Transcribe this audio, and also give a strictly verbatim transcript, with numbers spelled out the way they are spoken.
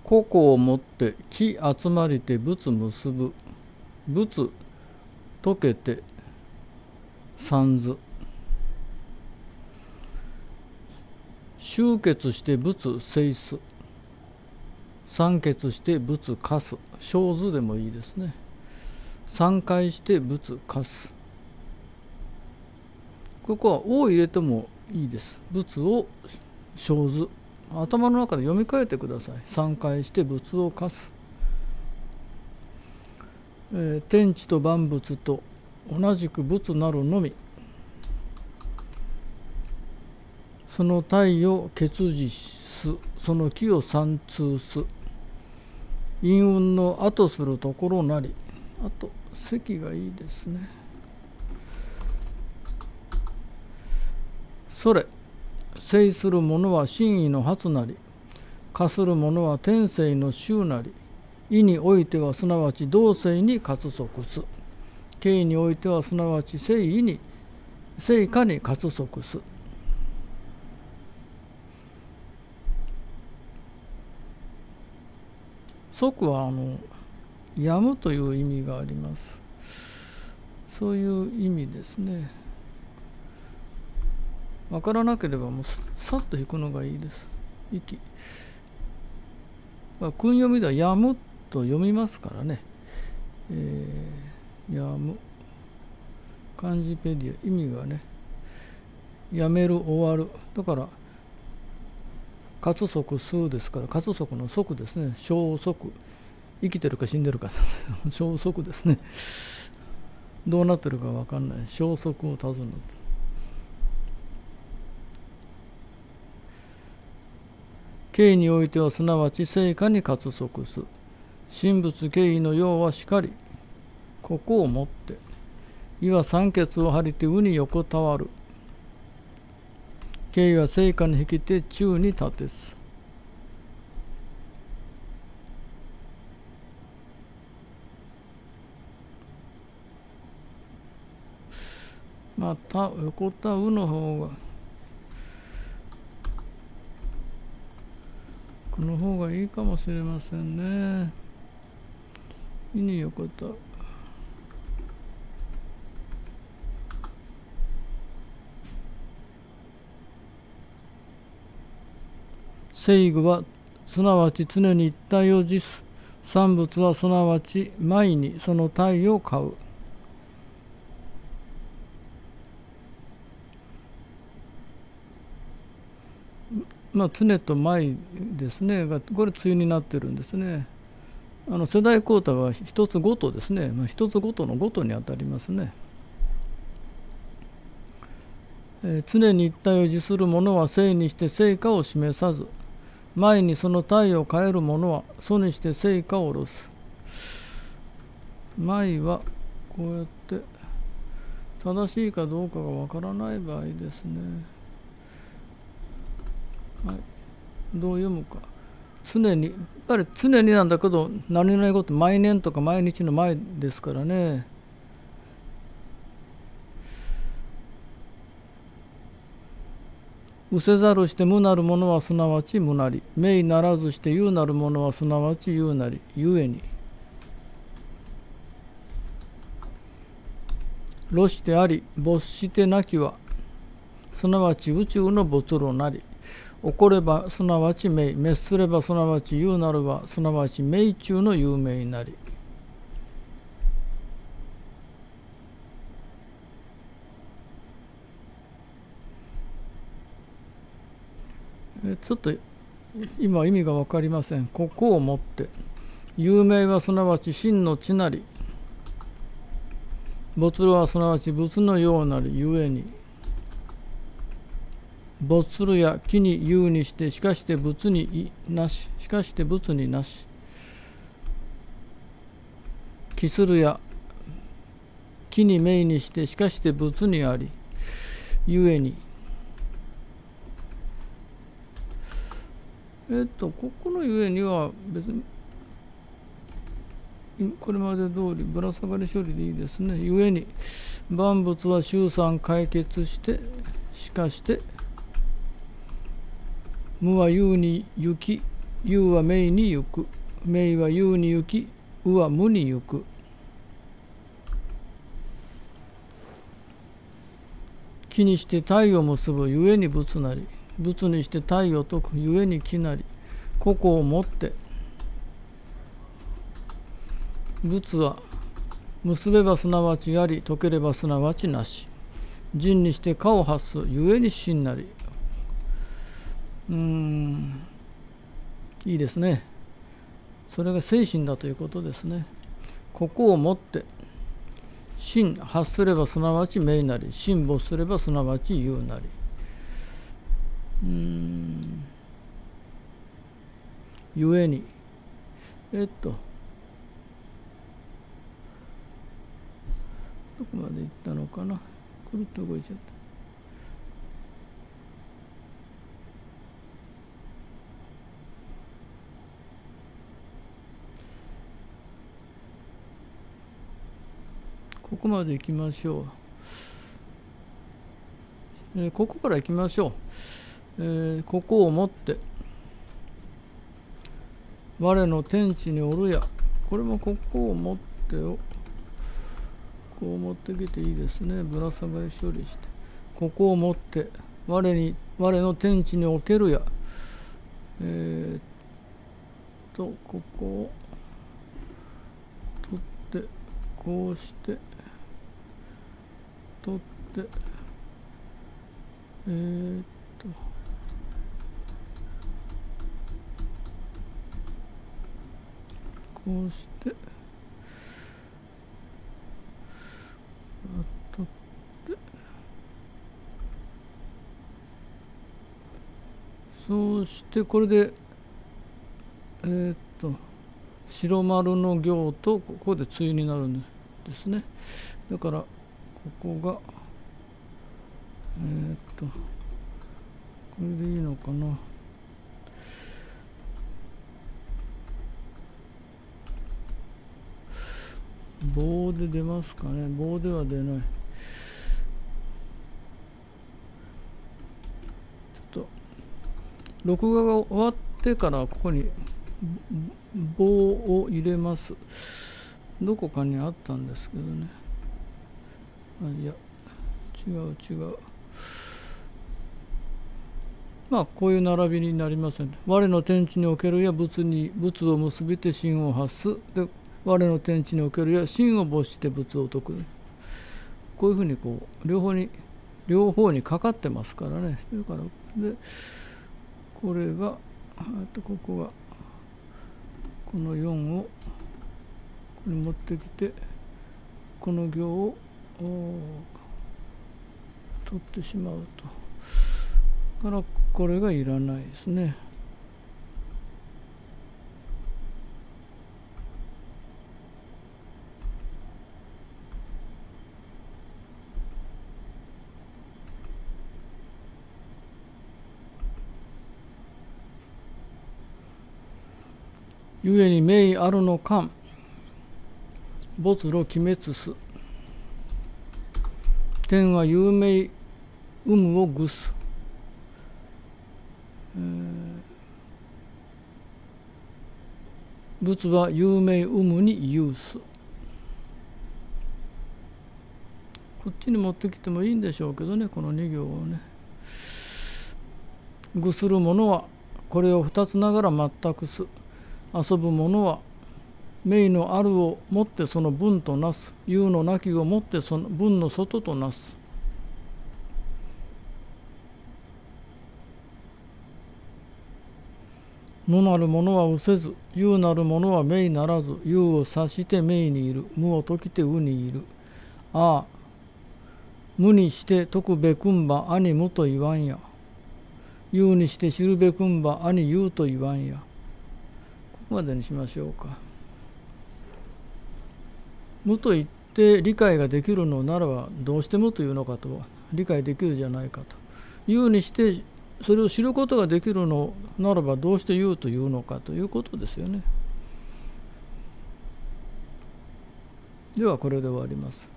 個々をもって木集まりて仏結ぶ。仏溶けて三図。集結して仏生す。三結して仏化す。小図でもいいですね。三回して仏化す。ここは「を」を入れてもいいです。仏を小図。頭の中で読み替えてください。三回して仏を化す。えー、天地と万物と同じく仏なるのみ。その体を結実す。その気を三通す。陰雲の後するところなり。あと席がいいですね。それ生するものは真意の発なり、化するものは天性の終なり、意においてはすなわち動性に活則す。形においてはすなわち聖意に聖化に活則す。則はあのやむという意味があります。そういう意味ですね。分からなければもうさっと引くのがいいです。息。まあ、訓読みではやむと読みますからね。えー、やむ。漢字ペディア、意味がね、やめる、終わる。だから、活則数ですから、活則の則ですね。消息。生きてるか死んでるか。消息ですね。どうなってるか分かんない。消息を尋ねる。形においてはすなわち聖化に活則す。神仏経緯の用はしかり。ここをもって。意は三欠を張りてうに横たわる。経緯は聖化に引きて中に立てす。また横たうの方がこの方がいいかもしれませんね。意に横たう。聖具はすなわち常に一体を持す。産物はすなわち毎にその体を飼う。まあ常と毎ですねがこれ対になってるんですね。あの世代交代は一つごとですね。まあ、一つごとのごとにあたりますね。えー、常に一体を持する者は聖にして聖化を示さず、前にその体を変える者は祖にして聖化を下ろす。前はこうやって正しいかどうかがわからない場合ですね。はい、どう読むか。常にやっぱり常になんだけど何々事毎年とか毎日の前ですからね。うせざるして無なるものはすなわち無なり。名ならずして有なるものはすなわち有なり。ゆえに。露してあり没してなきはすなわち宇宙の没路なり。起こればすなわち名。滅すればすなわち有なるはすなわち名中の有名なり。ちょっと今意味が分かりません。ここをもって有名はすなわち真の地なり。没路はすなわち仏のようなりゆえに。没するや木に有にしてしかして仏になし。しかして仏になし。帰するや木に名にしてしかして仏にありゆえに。えっとここのゆえには別にこれまで通りぶら下がり処理でいいですね。ゆえに万物は周産解決してしかして無は有に行きゆうはめいに行く。めいはゆうに行き、うはむに行く。木にして体を結ぶゆえに仏なり、仏にして体を解くゆえに木なり、個々をもって仏は結べばすなわちあり、解ければすなわちなし。人にして果を発すゆえに真なり。うーん、いいですね。それが精神だということですね。ここをもって真発すればすなわち名なり、真没すればすなわち有なり。うーん、ゆえにえっとどこまで行ったのかな。くるっと動いちゃった。ここまで行きましょう。えー、ここから行きましょう。えー、ここをもって我の天地におるや。これもここをもってをこう持ってきていいですね。ぶら下がり処理して、ここをもって我に我の天地におけるや。えー、っとここを取ってこうして取ってえー、っとこうして取ってそうしてこれでえー、っと白丸の行とここで対になるんですね。だからここがえー、っとこれでいいのかな。棒で出ますかね。棒では出ない。ちょっと録画が終わってからここに棒を入れます。どこかにあったんですけどね。あ、いや違う違う。まあこういう並びになりますね。我の天地におけるや仏に仏を結びて真を発す。で我の天地におけるや真を没して仏を説く。こういうふうにこう両方に両方にかかってますからね。だからでこれがあとここがこのよんをここに持ってきてこの行を取ってしまうと。からこれがいらないですね。ゆえに名あるの間没路鬼滅す。天は有名有無を具す。えー、仏は有名有無に有す。こっちに持ってきてもいいんでしょうけどね、このに行をね。具する者はこれを二つながら全くす。遊ぶ者は名のあるをもってその分となす。有のなきをもってその分の外となす。無なる者はうせず、有なる者は名ならず、有を察して名にいる。無を解きてうにいる。ああ、無にして解くべくんば兄無と言わんや。有にして知るべくんば兄有と言わんや。ここまでにしましょうか。無と言って理解ができるのならばどうして無というのかと理解できるじゃないかと。有にしてそれを知ることができるのならばどうして有というのかということですよね。ではこれで終わります。